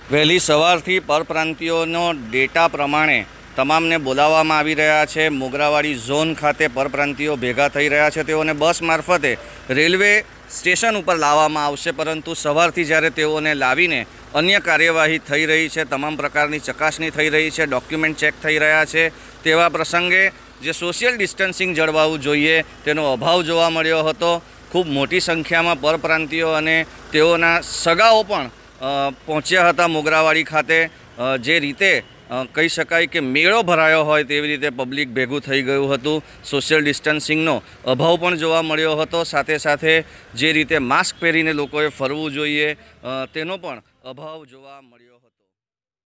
વહેલી સવારથી પરપ્રાંતિયોનો ડેટા પ્રમાણે તમામને બોલાવવામાં આવી રહ્યા છે। મોગરાવાડી ઝોન ખાતે પરપ્રાંતિયો ભેગા થઈ રહ્યા છે। તેઓને બસ મારફતે રેલવે સ્ટેશન ઉપર લાવવામાં આવશે, પરંતુ સવારથી જ્યારે તેઓને લાવીને અન્ય કાર્યવાહી થઈ રહી છે, તમામ પ્રકારની ચકાસણી થઈ રહી છે, ડોક્યુમેન્ટ ચેક થઈ રહ્યા છે, તેવા પ્રસંગે જે સોશિયલ ડિસ્ટન્સિંગ જળવાવું જોઈએ તેનો અભાવ જોવા મળ્યો હતો। ખૂબ મોટી સંખ્યામાં પરપ્રાંતિયો અને તેઓના સગાઓ પણ પહોંચ્યા હતા મોગરાવાડી ખાતે। જે રીતે કહી શકાય કે મેળો ભરાયો હોય તેવી રીતે પબ્લિક ભેગું થઈ ગયું હતું। સોશિયલ ડિસ્ટન્સિંગનો અભાવ પણ જોવા મળ્યો હતો। સાથે સાથે જે રીતે માસ્ક પહેરીને લોકોએ ફરવું જોઈએ તેનો પણ અભાવ જોવા મળ્યો હતો।